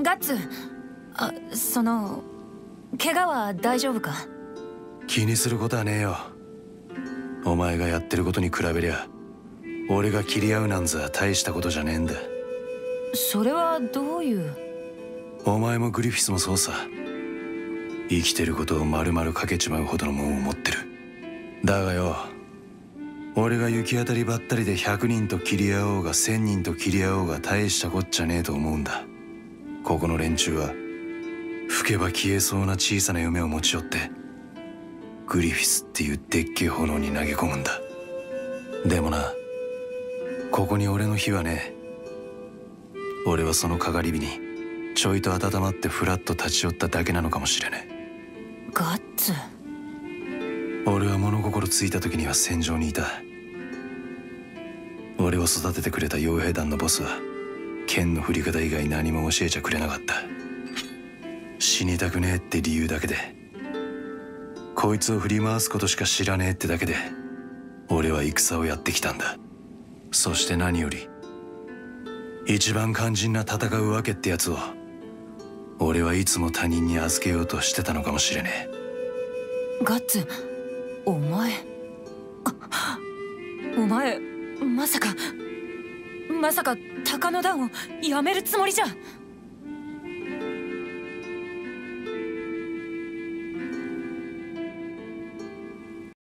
ガッツ、怪我は大丈夫か？ 気にすることはねえよ。お前がやってることに比べりゃ俺が切り合うなんざ大したことじゃねえんだ。 それはどういう？ お前もグリフィスもそうさ。生きてることを丸々かけちまうほどのもんを持ってる。だがよ、俺が行き当たりばったりで100人と切り合おうが1000人と切り合おうが大したこっちゃねえと思うんだ。ここの連中は吹けば消えそうな小さな夢を持ち寄ってグリフィスっていうでっけえ炎に投げ込むんだ。でもな、ここに俺の火はねえ。俺はそのかがり火にちょいと温まってフラッと立ち寄っただけなのかもしれねえ。 ガッツ、 俺は物心ついた時には戦場にいた。俺を育ててくれた傭兵団のボスは剣の振り方以外何も教えちゃくれなかった。死にたくねえって理由だけで、こいつを振り回すことしか知らねえってだけで俺は戦をやってきたんだ。そして何より一番肝心な戦うわけってやつを俺はいつも他人に預けようとしてたのかもしれねえ。ガッツ、お前まさか鷹の段をやめるつもりじゃ？